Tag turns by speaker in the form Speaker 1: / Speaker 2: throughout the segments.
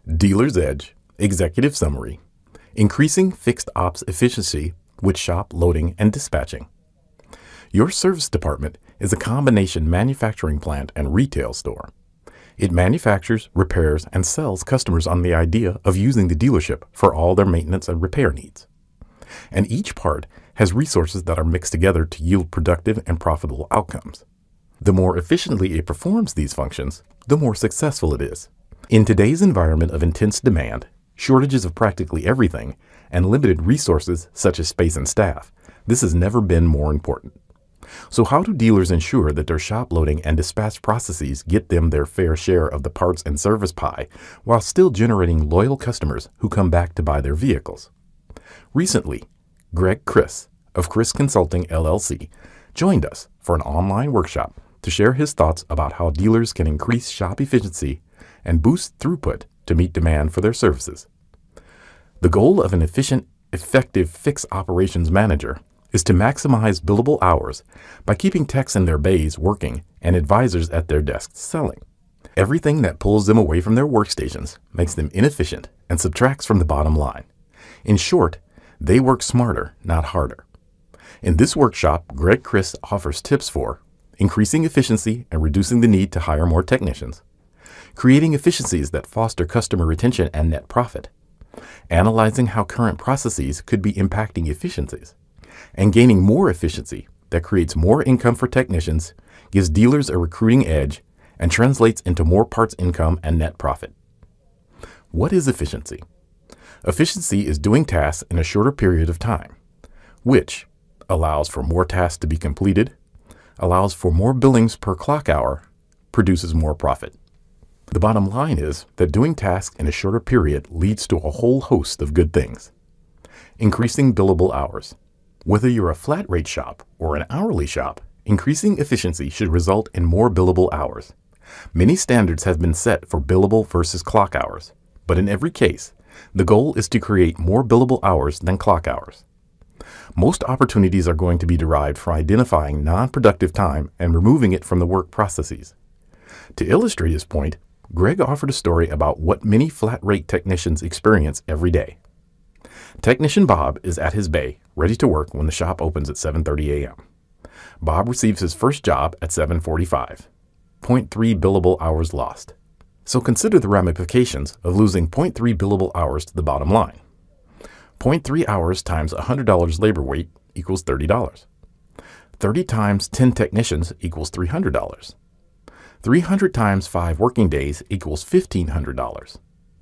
Speaker 1: Dealer's Edge, Executive Summary, Increasing Fixed Ops Efficiency with Shop Loading and Dispatching. Your service department is a combination manufacturing plant and retail store. It manufactures, repairs, and sells customers on the idea of using the dealership for all their maintenance and repair needs. And each part has resources that are mixed together to yield productive and profitable outcomes. The more efficiently it performs these functions, the more successful it is. In today's environment of intense demand, shortages of practically everything, and limited resources such as space and staff, this has never been more important. So how do dealers ensure that their shop loading and dispatch processes get them their fair share of the parts and service pie while still generating loyal customers who come back to buy their vehicles? Recently, Greg Criss of Criss Consulting LLC joined us for an online workshop to share his thoughts about how dealers can increase shop efficiency and boost throughput to meet demand for their services. The goal of an efficient, effective fixed operations manager is to maximize billable hours by keeping techs in their bays working and advisors at their desks selling. Everything that pulls them away from their workstations makes them inefficient and subtracts from the bottom line. In short, they work smarter, not harder. In this workshop, Greg Criss offers tips for increasing efficiency and reducing the need to hire more technicians, creating efficiencies that foster customer retention and net profit, analyzing how current processes could be impacting efficiencies, and gaining more efficiency that creates more income for technicians, gives dealers a recruiting edge, and translates into more parts income and net profit. What is efficiency? Efficiency is doing tasks in a shorter period of time, which allows for more tasks to be completed, allows for more billings per clock hour, produces more profit. The bottom line is that doing tasks in a shorter period leads to a whole host of good things. Increasing billable hours. Whether you're a flat rate shop or an hourly shop, increasing efficiency should result in more billable hours. Many standards have been set for billable versus clock hours, but in every case, the goal is to create more billable hours than clock hours. Most opportunities are going to be derived from identifying non-productive time and removing it from the work processes. To illustrate his point, Greg offered a story about what many flat-rate technicians experience every day. Technician Bob is at his bay, ready to work when the shop opens at 7:30 a.m. Bob receives his first job at 7:45. 0.3 billable hours lost. So consider the ramifications of losing 0.3 billable hours to the bottom line. 0.3 hours times $100 labor weight equals $30. 30 times 10 technicians equals $300. 300 times 5 working days equals $1,500.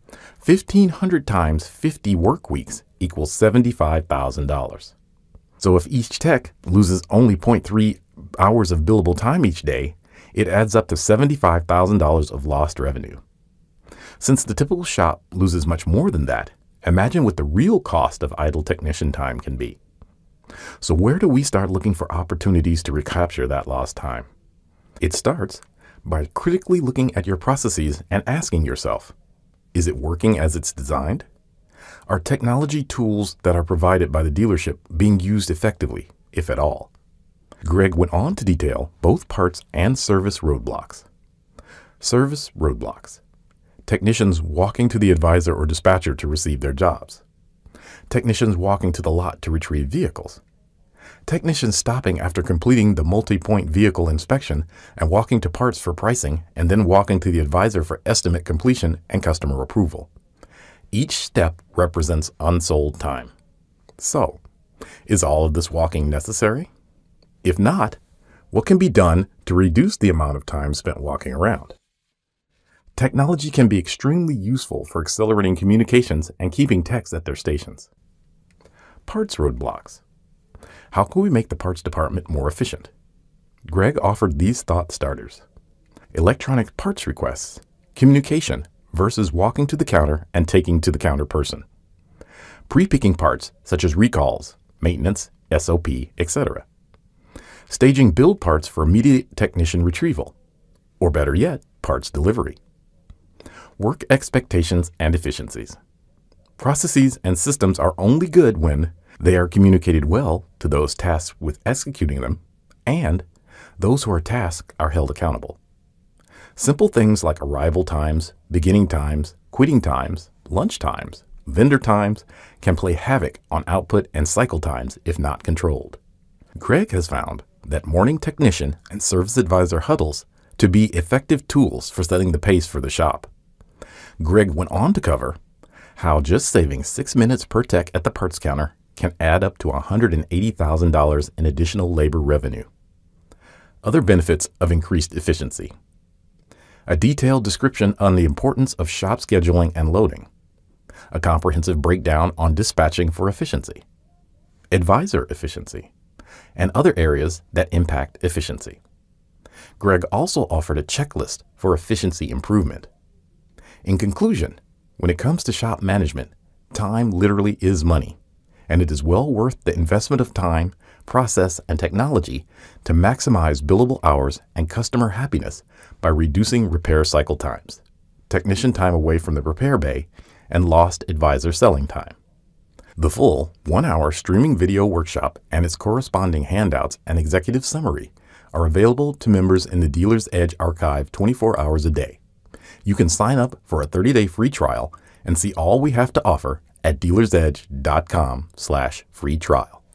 Speaker 1: 1,500 times 50 work weeks equals $75,000. So if each tech loses only 0.3 hours of billable time each day, it adds up to $75,000 of lost revenue. Since the typical shop loses much more than that, imagine what the real cost of idle technician time can be. So where do we start looking for opportunities to recapture that lost time? It starts by critically looking at your processes and asking yourself, is it working as it's designed? Are technology tools that are provided by the dealership being used effectively, if at all? Greg went on to detail both parts and service roadblocks. Service roadblocks. Technicians walking to the advisor or dispatcher to receive their jobs. Technicians walking to the lot to retrieve vehicles. Technicians stopping after completing the multi-point vehicle inspection and walking to parts for pricing and then walking to the advisor for estimate completion and customer approval. Each step represents unsold time. So, is all of this walking necessary? If not, what can be done to reduce the amount of time spent walking around? Technology can be extremely useful for accelerating communications and keeping techs at their stations. Parts roadblocks. How can we make the parts department more efficient? Greg offered these thought starters. Electronic parts requests, communication versus walking to the counter and taking to the counter person. Pre-picking parts such as recalls, maintenance, SOP, etc. Staging build parts for immediate technician retrieval, or better yet, parts delivery. Work expectations and efficiencies. Processes and systems are only good when they are communicated well to those tasked with executing them, and those who are tasked are held accountable. Simple things like arrival times, beginning times, quitting times, lunch times, vendor times can play havoc on output and cycle times if not controlled. Greg has found that morning technician and service advisor huddles to be effective tools for setting the pace for the shop. Greg went on to cover how just saving 6 minutes per tech at the parts counter can add up to $180,000 in additional labor revenue. Other benefits of increased efficiency. A detailed description on the importance of shop scheduling and loading. A comprehensive breakdown on dispatching for efficiency. Advisor efficiency. And other areas that impact efficiency. Greg also offered a checklist for efficiency improvement. In conclusion, when it comes to shop management, time literally is money, and it is well worth the investment of time, process, and technology to maximize billable hours and customer happiness by reducing repair cycle times, technician time away from the repair bay, and lost advisor selling time. The full 1-hour streaming video workshop and its corresponding handouts and executive summary are available to members in the Dealer's Edge archive 24 hours a day. You can sign up for a 30-day free trial and see all we have to offer at dealersedge.com/free trial.